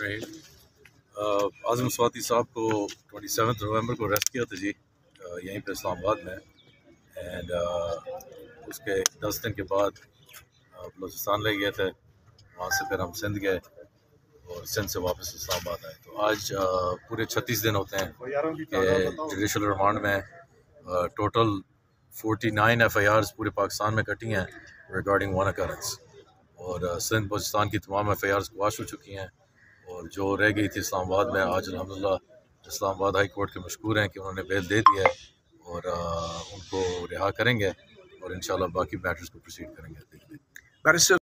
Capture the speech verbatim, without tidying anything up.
الرحیم اعظم سواتی صاحب کو ٹوئنٹی سیونتھ نومبر کو اریسٹ کیا تھا جی یہیں پہ اسلام آباد میں، اینڈ اس کے دس دن کے بعد بلوچستان لے گئے تھے، وہاں سے پھر ہم سندھ گئے اور سندھ سے واپس اسلام آباد آئے۔ تو آج پورے چھتیس دن ہوتے ہیں کہ جوڈیشل ریمانڈ میں total forty nine F I Rs پورے پاکستان میں کٹی ہیں ریگارڈنگ ون اکرنس، اور سندھ بلوچستان کی تمام ایف آئی آرز واش ہو چکی ہیں، اور جو رہ گئی تھی اسلام آباد میں آج الحمدللہ اسلام آباد ہائی کورٹ کے مشکور ہیں کہ انہوں نے بیل دے دیا ہے اور ان کو رہا کریں گے، اور انشاءاللہ باقی میٹرز کو پروسیڈ کریں گے۔